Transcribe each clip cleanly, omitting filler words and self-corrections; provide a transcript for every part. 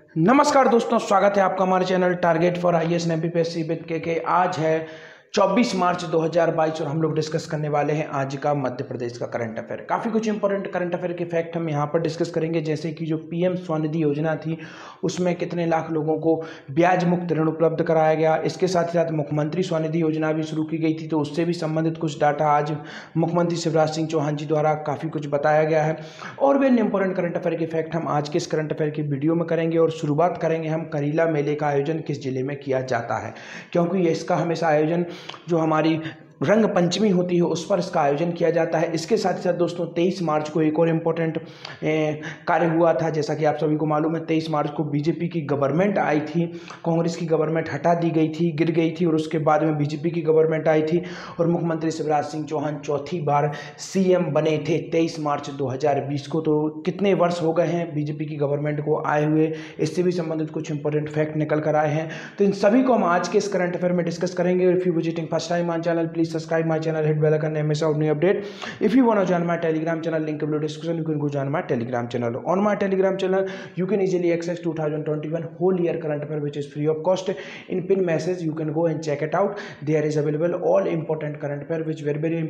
नमस्कार दोस्तों, स्वागत है आपका हमारे channel Target for IAS and MPSC with K. आज है 24 मार्च 2022 और हम लोग डिस्कस करने वाले हैं आज का मध्य प्रदेश का करंट अफेयर। काफ़ी कुछ इंपॉर्टेंट करंट अफेयर के फैक्ट हम यहाँ पर डिस्कस करेंगे, जैसे कि जो पीएम स्वनिधि योजना थी उसमें कितने लाख लोगों को ब्याज मुक्त ऋण उपलब्ध कराया गया। इसके साथ ही साथ मुख्यमंत्री स्वनिधि योजना भी शुरू की गई थी, तो उससे भी संबंधित कुछ डाटा आज मुख्यमंत्री शिवराज सिंह चौहान जी द्वारा काफ़ी कुछ बताया गया है। और भी अन्य इंपॉर्टेंट करंट अफेयर के फैक्ट हम आज के इस करंट अफेयर की वीडियो में करेंगे। और शुरुआत करेंगे हम करीला मेले का आयोजन किस जिले में किया जाता है, क्योंकि इसका हमेशा आयोजन जो हमारी रंग पंचमी होती है उस पर इसका आयोजन किया जाता है। इसके साथ ही साथ दोस्तों 23 मार्च को एक और इम्पोर्टेंट कार्य हुआ था। जैसा कि आप सभी को मालूम है, 23 मार्च को बीजेपी की गवर्नमेंट आई थी, कांग्रेस की गवर्नमेंट हटा दी गई थी, गिर गई थी, और उसके बाद में बीजेपी की गवर्नमेंट आई थी और मुख्यमंत्री शिवराज सिंह चौहान चौथी बार सीएम बने थे 23 मार्च 2020 को। तो कितने वर्ष हो गए हैं बीजेपी की गवर्नमेंट को आए हुए, इससे भी संबंधित कुछ इंपॉर्टेंट फैक्ट निकल कर आए हैं। तो इन सभी को हम आज के इस करंट अफेयर में डिस्कस करेंगे। If you visiting first time on channel, please subscribe my channel, hit bell icon, hमेशा और new update. if you want to join my telegram channel, link in the description, you can go join my telegram channel. On my telegram channel you can easily access 2021 whole year current affair which is free of cost. In pin message you can go and check it out. There is available all important current affair which very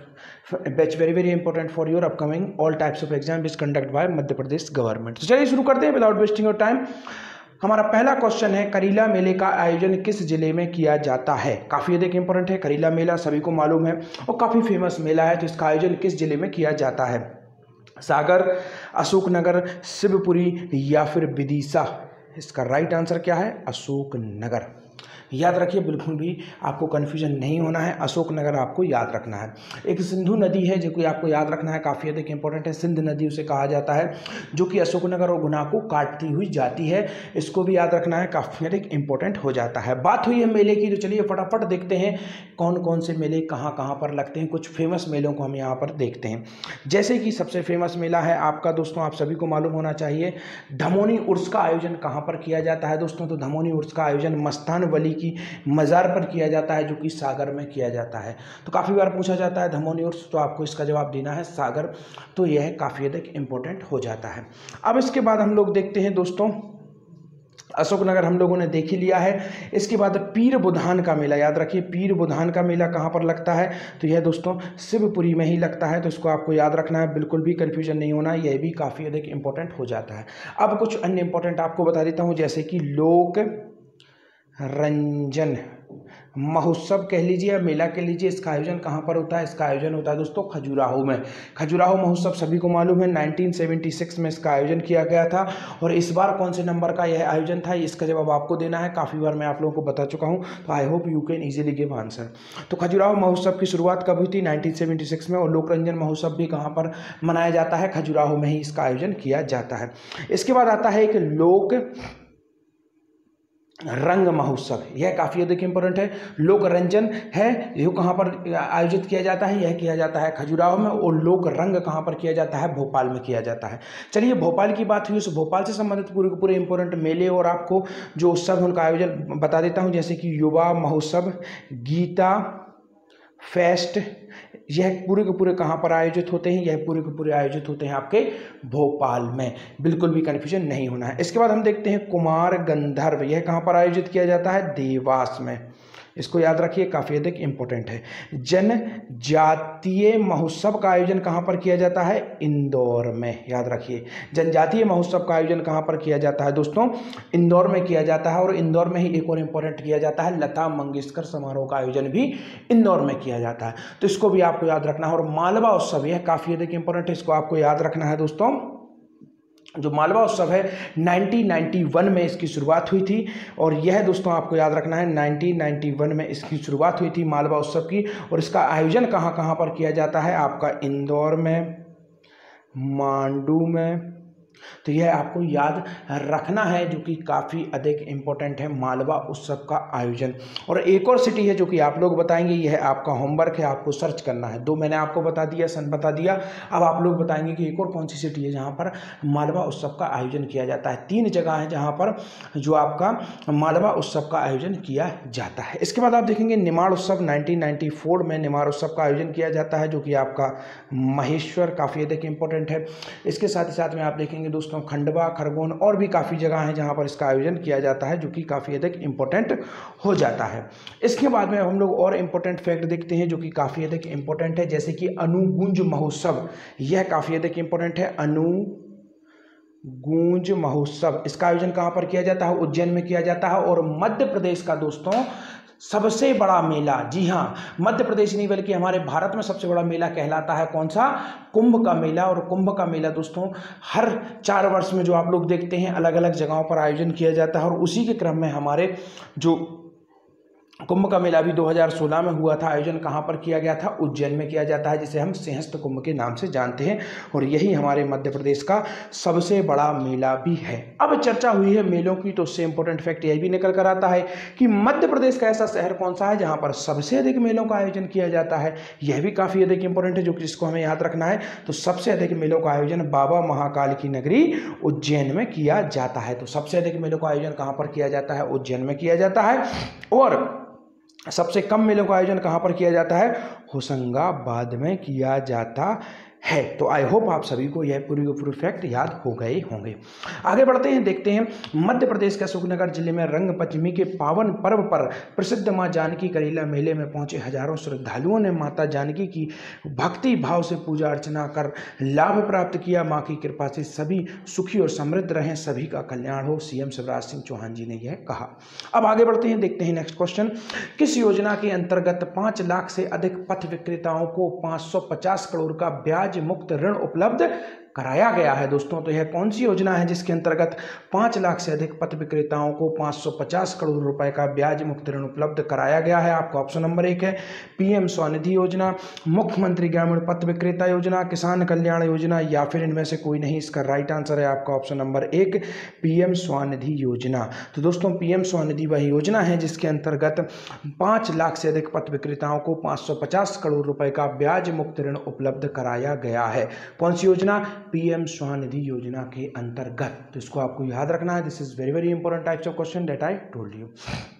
important for your upcoming all types of exam is conducted by Madhya Pradesh government. तो चलिए शुरू करते हैं without wasting your time. हमारा पहला question है, करीला मेले का आयोजन किस जिले में किया जाता है। काफ़ी अधिक इंपॉर्टेंट है। करीला मेला सभी को मालूम है और काफ़ी फेमस मेला है, तो इसका आयोजन किस जिले में किया जाता है। सागर, अशोकनगर, शिवपुरी या फिर विदिशा। इसका राइट आंसर क्या है? अशोकनगर। याद रखिए, बिल्कुल भी आपको कन्फ्यूजन नहीं होना है, अशोकनगर आपको याद रखना है। एक सिंधु नदी है जो कि आपको याद रखना है, काफ़ी अधिक इंपॉर्टेंट है। सिंध नदी उसे कहा जाता है, जो कि अशोकनगर और गुना को काटती हुई जाती है। इसको भी याद रखना है, काफ़ी अधिक इंपॉर्टेंट हो जाता है। बात हुई है मेले की, तो चलिए फटाफट देखते हैं कौन कौन से मेले कहाँ कहाँ पर लगते हैं। कुछ फेमस मेलों को हम यहाँ पर देखते हैं। जैसे कि सबसे फेमस मेला है आपका, दोस्तों आप सभी को मालूम होना चाहिए, धमोनी उर्स का आयोजन कहाँ पर किया जाता है दोस्तों। तो धमोनी उर्स का आयोजन मस्तान वली की मज़ार पर किया जाता है, जो कि सागर में किया जाता है। तो काफ़ी बार पूछा जाता है धमोनी उर्स, तो आपको इसका जवाब देना है सागर। तो यह काफ़ी अधिक इंपॉर्टेंट हो जाता है। अब इसके बाद हम लोग देखते हैं दोस्तों, अशोकनगर हम लोगों ने देख ही लिया है। इसके बाद पीर बुधान का मेला, याद रखिए पीर बुधान का मेला कहाँ पर लगता है। तो यह दोस्तों शिवपुरी में ही लगता है, तो इसको आपको याद रखना है, बिल्कुल भी कन्फ्यूजन नहीं होना, यह भी काफ़ी अधिक इंपॉर्टेंट हो जाता है। अब कुछ अन्य इंपॉर्टेंट आपको बता देता हूँ, जैसे कि लोक रंजन महोत्सव कह लीजिए या मेला कह लीजिए, इसका आयोजन कहाँ पर होता है। इसका आयोजन होता है दोस्तों खजुराहो में। खजुराहो महोत्सव सभी को मालूम है, 1976 में इसका आयोजन किया गया था। और इस बार कौन से नंबर का यह आयोजन था, इसका जवाब आपको देना है। काफ़ी बार मैं आप लोगों को बता चुका हूँ, तो I hope you can easily give answer. तो खजुराहो महोत्सव की शुरुआत कब हुई थी? 1976 में। और लोकरंजन महोत्सव भी कहाँ पर मनाया जाता है? खजुराहो में ही इसका आयोजन किया जाता है। इसके बाद आता है एक लोक रंग महोत्सव, यह काफ़ी अधिक इंपॉर्टेंट है। लोक रंजन है जो कहाँ पर आयोजित किया जाता है, यह किया जाता है खजुराहो में। और लोक रंग कहाँ पर किया जाता है? भोपाल में किया जाता है। चलिए भोपाल की बात हुई, उस भोपाल से संबंधित पूरे के पूरे इंपॉर्टेंट मेले और आपको जो उत्सव है उनका आयोजन बता देता हूँ, जैसे कि युवा महोत्सव, गीता फेस्ट, यह पूरे के पूरे कहाँ पर आयोजित होते हैं? यह पूरे के पूरे आयोजित होते हैं आपके भोपाल में, बिल्कुल भी कन्फ्यूजन नहीं होना है। इसके बाद हम देखते हैं कुमार गंधर्व, यह कहाँ पर आयोजित किया जाता है? देवास में। इसको याद रखिए, काफ़ी अधिक इंपॉर्टेंट है। जनजातीय महोत्सव का आयोजन कहाँ पर किया जाता है? इंदौर में। याद रखिए, जनजातीय महोत्सव का आयोजन कहाँ पर किया जाता है दोस्तों? इंदौर में किया जाता है। और इंदौर में ही एक और इम्पोर्टेंट किया जाता है, लता मंगेशकर समारोह का आयोजन भी इंदौर में किया जाता है, तो इसको भी आपको याद रखना है। और मालवा उत्सव, यह काफ़ी अधिक इंपॉर्टेंट है, इसको आपको याद रखना है दोस्तों। जो मालवा उत्सव है 1991 में इसकी शुरुआत हुई थी। और यह दोस्तों आपको याद रखना है, 1991 में इसकी शुरुआत हुई थी मालवा उत्सव की। और इसका आयोजन कहाँ कहाँ पर किया जाता है? आपका इंदौर में, मांडू में। तो यह आपको याद रखना है, जो कि काफ़ी अधिक इंपॉर्टेंट है, मालवा उत्सव का आयोजन। और एक और सिटी है जो कि आप लोग बताएंगे, यह आपका होमवर्क है, आपको सर्च करना है। दो मैंने आपको बता दिया, सन बता दिया, अब आप लोग बताएंगे कि एक और कौन सी सिटी है जहाँ पर मालवा उत्सव का आयोजन किया जाता है। 3 जगह है जहाँ पर जो आपका मालवा उत्सव का आयोजन किया जाता है। इसके बाद आप देखेंगे निमाड़ उत्सव, 1994 में निमाड़ उत्सव का आयोजन किया जाता है, जो कि आपका महेश्वर, काफ़ी अधिक इंपॉर्टेंट है। इसके साथ ही साथ में आप देखेंगे देखेंगे दोस्तों खंडवा, खरगोन और भी काफ़ी जगह हैं जहाँ पर इसका आयोजन किया जाता है, जो कि काफ़ी अधिक इम्पोर्टेंट हो जाता है। इसके बाद में हम लोग और इम्पोर्टेंट फैक्ट देखते हैं जो कि काफ़ी अधिक इम्पोर्टेंट है, जैसे कि अनुगुंज महोत्सव। यह काफ़ी अधिक इम्पोर्टेंट है। अनुगुंज महोत्सव, इसका आयोजन कहाँ पर किया जाता है? उज्जैन में किया जाता है। और मध्य प्रदेश का दोस्तों सबसे बड़ा मेला, जी हाँ, मध्य प्रदेश नहीं बल्कि हमारे भारत में सबसे बड़ा मेला कहलाता है कौन सा? कुंभ का मेला। और कुंभ का मेला दोस्तों हर 4 वर्ष में जो आप लोग देखते हैं अलग अलग जगहों पर आयोजन किया जाता है। और उसी के क्रम में हमारे जो कुंभ का मेला भी 2016 में हुआ था, आयोजन कहाँ पर किया गया था? उज्जैन में किया जाता है, जिसे हम सिंहस्थ कुंभ के नाम से जानते हैं। और यही हमारे मध्य प्रदेश का सबसे बड़ा मेला भी है। अब चर्चा हुई है मेलों की, तो उससे इंपॉर्टेंट फैक्ट यह भी निकल कर आता है कि मध्य प्रदेश का ऐसा शहर कौन सा है जहाँ पर सबसे अधिक मेलों का आयोजन किया जाता है। यह भी काफ़ी अधिक इंपॉर्टेंट है, जो कि जिसको हमें याद रखना है। तो सबसे अधिक मेलों का आयोजन बाबा महाकाल की नगरी उज्जैन में किया जाता है। तो सबसे अधिक मेलों का आयोजन कहाँ पर किया जाता है? उज्जैन में किया जाता है। और सबसे कम मेलों का आयोजन कहाँ पर किया जाता है? होशंगाबाद में किया जाता है। तो आई होप आप सभी को यह पूरी फैक्ट याद हो गए होंगे। आगे बढ़ते हैं, देखते हैं मध्य प्रदेश के अशोकनगर जिले में रंग पंचमी के पावन पर्व पर प्रसिद्ध मां जानकी करीला मेले में पहुंचे हजारों श्रद्धालुओं ने माता जानकी की भक्ति भाव से पूजा अर्चना कर लाभ प्राप्त किया। मां की कृपा से सभी सुखी और समृद्ध रहें, सभी का कल्याण हो, सीएम शिवराज सिंह चौहान जी ने यह कहा। अब आगे बढ़ते हैं, देखते हैं नेक्स्ट क्वेश्चन। किस योजना के अंतर्गत 5 लाख से अधिक पथ विक्रेताओं को 550 करोड़ का ब्याज मुक्त ऋण उपलब्ध कराया गया है? दोस्तों तो यह कौन सी योजना है जिसके अंतर्गत 5 लाख से अधिक पथ विक्रेताओं को 550 करोड़ रुपए का ब्याज मुक्त ऋण उपलब्ध कराया गया है? आपका ऑप्शन नंबर 1 है पीएम स्वनिधि योजना, मुख्यमंत्री ग्रामीण पथ विक्रेता योजना, किसान कल्याण योजना, या फिर इनमें से कोई नहीं। इसका राइट आंसर है आपका ऑप्शन नंबर 1 पीएम स्वनिधि योजना। तो दोस्तों पीएम स्वनिधि वह योजना है जिसके अंतर्गत 5 लाख से अधिक पथ विक्रेताओं को 550 करोड़ रुपए का ब्याज मुक्त ऋण उपलब्ध कराया गया है। कौन सी योजना? पीएम स्वनिधि योजना के अंतर्गत। तो इसको आपको याद रखना है। This is very very important types of question that I told you.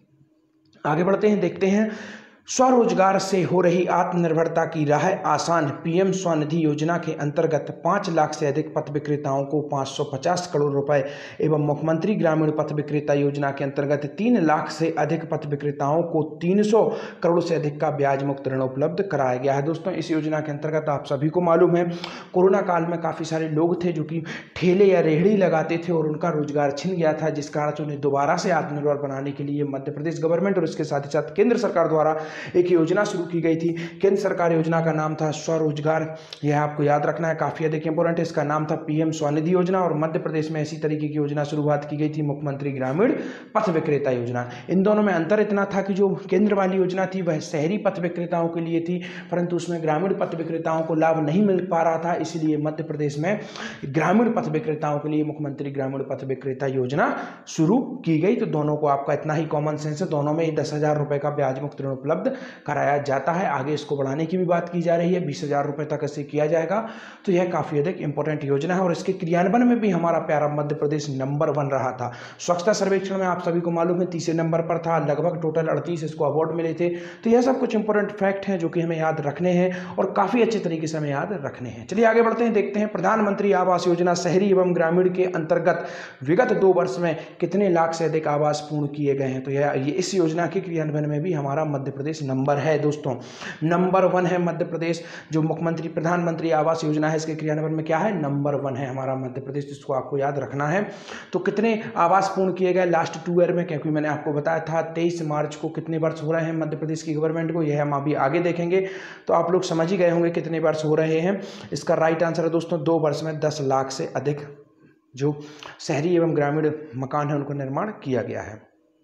आगे बढ़ते हैं, देखते हैं स्वरोजगार से हो रही आत्मनिर्भरता की राह आसान। पीएम स्वनिधि योजना के अंतर्गत 5 लाख से अधिक पथ विक्रेताओं को 550 करोड़ रुपए एवं मुख्यमंत्री ग्रामीण पथ विक्रेता योजना के अंतर्गत 3 लाख से अधिक पथ विक्रेताओं को 300 करोड़ से अधिक का ब्याज मुक्त ऋण उपलब्ध कराया गया है। दोस्तों इस योजना के अंतर्गत आप सभी को मालूम है कोरोना काल में काफ़ी सारे लोग थे जो कि ठेले या रेहड़ी लगाते थे और उनका रोजगार छिन गया था, जिस कारण से उन्हें दोबारा से आत्मनिर्भर बनाने के लिए मध्य प्रदेश गवर्नमेंट और इसके साथ ही साथ केंद्र सरकार द्वारा एक योजना शुरू की गई थी। केंद्र सरकार योजना का नाम था स्वरोजगार। यह आपको याद रखना है, काफी अधिक इंपॉर्टेंट है। इसका नाम था पीएम स्वनिधि योजना। और मध्य प्रदेश में इसी तरीके की योजना शुरुआत की गई थी मुख्यमंत्री ग्रामीण पथ विक्रेता योजना। इन दोनों में अंतर इतना था कि जो केंद्र वाली योजना थी वह शहरी पथ विक्रेताओं के लिए थी, परंतु उसमें ग्रामीण पथ विक्रेताओं को लाभ नहीं मिल पा रहा था। इसलिए मध्य प्रदेश में ग्रामीण पथ विक्रेताओं के लिए मुख्यमंत्री ग्रामीण पथ विक्रेता योजना शुरू की गई। तो दोनों को आपका इतना ही कॉमन सेंस है, दोनों में ही 10,000 रुपए का ब्याज मुक्त ऋण उपलब्ध कराया जाता है। आगे इसको बढ़ाने की भी बात की जा रही है, 20,000 रुपए तक इसे किया जाएगा। तो यह काफी अधिक इंपॉर्टेंट योजना है और इसके क्रियान्वयन में भी हमारा प्यारा मध्य प्रदेश नंबर 1 रहा था। स्वच्छता सर्वेक्षण में आप सभी को मालूम है तीसरे नंबर पर था, लगभग टोटल 38 इसको अवार्ड मिले थे। तो यह सब कुछ इंपॉर्टेंट फैक्ट हैं जो कि हमें याद रखने हैं और काफी अच्छे तरीके से हमें याद रखने हैं। चलिए आगे बढ़ते हैं, देखते हैं प्रधानमंत्री आवास योजना शहरी एवं ग्रामीण के अंतर्गत विगत 2 वर्ष में कितने लाख से अधिक आवास पूर्ण किए गए हैं। तो ये इस योजना के क्रियान्वयन में भी हमारा मध्य प्रदेश नंबर है दोस्तों, नंबर 1 है मध्य प्रदेश। जो मुख्यमंत्री प्रधानमंत्री आवास योजना है इसके क्रियान्वयन में क्या है, नंबर 1 है हमारा मध्य प्रदेश, जिसको आपको याद रखना है। तो कितने आवास पूर्ण किए गए लास्ट 2 ईयर में, क्योंकि मैंने आपको बताया था 23 मार्च को कितने वर्ष हो रहे हैं मध्य प्रदेश की गवर्नमेंट को, यह हम अभी आगे देखेंगे। तो आप लोग समझ ही गए होंगे कितने वर्ष हो रहे हैं। इसका राइट आंसर है दोस्तों 2 वर्ष में 10 लाख से अधिक जो शहरी एवं ग्रामीण मकान है उनको निर्माण किया गया है।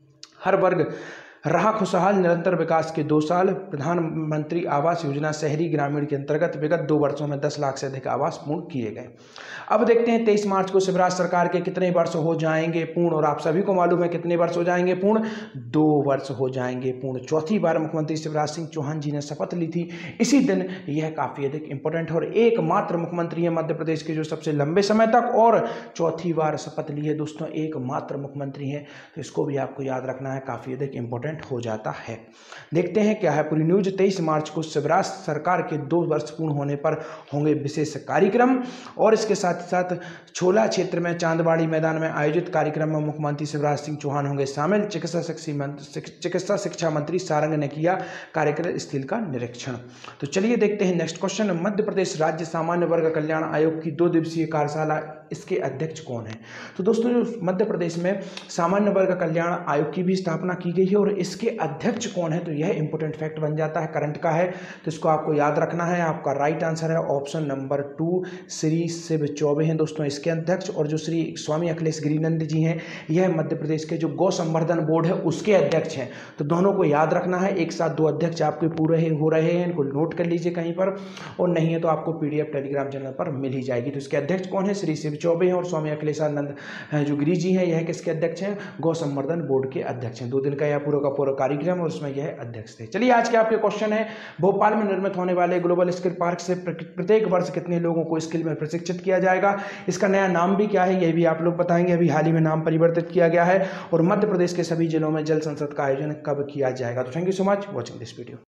हर वर्ग रहा खुशहाल, निरंतर विकास के 2 साल। प्रधानमंत्री आवास योजना शहरी ग्रामीण के अंतर्गत विगत 2 वर्षों में 10 लाख से अधिक आवास पूर्ण किए गए। अब देखते हैं 23 मार्च को शिवराज सरकार के कितने वर्ष हो जाएंगे पूर्ण, और आप सभी को मालूम है कितने वर्ष हो जाएंगे पूर्ण, 2 वर्ष हो जाएंगे पूर्ण। चौथी बार मुख्यमंत्री शिवराज सिंह चौहान जी ने शपथ ली थी इसी दिन। यह काफी अधिक इंपॉर्टेंट है और एकमात्र मुख्यमंत्री है मध्य प्रदेश के जो सबसे लंबे समय तक और चौथी बार शपथ ली है दोस्तों, एकमात्र मुख्यमंत्री है। तो इसको भी आपको याद रखना है, काफी अधिक इंपॉर्टेंट परमानेंट हो जाता है। देखते हैं क्या है पूरी न्यूज। 23 मार्च को शिवराज सरकार के 2 वर्ष पूर्ण होने पर होंगे विशेष कार्यक्रम, और इसके साथ ही साथ छोला क्षेत्र में चांदबाड़ी मैदान में आयोजित कार्यक्रम में मुख्यमंत्री शिवराज सिंह चौहान होंगे शामिल। चिकित्सा शिक्षा मंत्री सारंग ने किया कार्यक्रम स्थल का निरीक्षण। तो चलिए देखते हैं नेक्स्ट क्वेश्चन। मध्य प्रदेश राज्य सामान्य वर्ग कल्याण आयोग की 2 दिवसीय कार्यशाला, इसके अध्यक्ष कौन है? तो दोस्तों जो मध्य प्रदेश में सामान्य वर्ग कल्याण आयोग की भी स्थापना की गई है और इसके अध्यक्ष कौन है, तो यह इंपॉर्टेंट फैक्ट बन जाता है, करंट का है, तो इसको आपको याद रखना है। आपका राइट आंसर है ऑप्शन नंबर 2, श्री शिव चौबे हैं दोस्तों इसके अध्यक्ष। और जो श्री स्वामी अखिलेश गिरिनंद जी हैं, यह मध्य प्रदेश के जो गौ संवर्धन बोर्ड है उसके अध्यक्ष हैं। तो दोनों को याद रखना है, एक साथ 2 अध्यक्ष आपके पूरे हो रहे हैं, इनको नोट कर लीजिए कहीं पर, और नहीं है तो आपको पीडीएफ टेलीग्राम चैनल पर मिल ही जाएगी। तो इसके अध्यक्ष कौन है? श्री शिव चौबे हैं। और स्वामी अखिलेशानंद जो गिरी जी हैं, यह किसके अध्यक्ष हैं? गौ संवर्धन बोर्ड के अध्यक्ष हैं। 2 दिन का यह पूरा का पूरा कार्यक्रम और उसमें यह अध्यक्ष थे। चलिए आज के आपके क्वेश्चन है, भोपाल में निर्मित होने वाले ग्लोबल स्किल पार्क से प्रत्येक वर्ष कितने लोगों को स्किल में प्रशिक्षित किया जाएगा? इसका नया नाम भी क्या है यह भी आप लोग बताएंगे। अभी हाल ही में नाम परिवर्तित किया गया है। और मध्य प्रदेश के सभी जिलों में जल संसद का आयोजन कब किया जाएगा? तो thank you so much watching this video.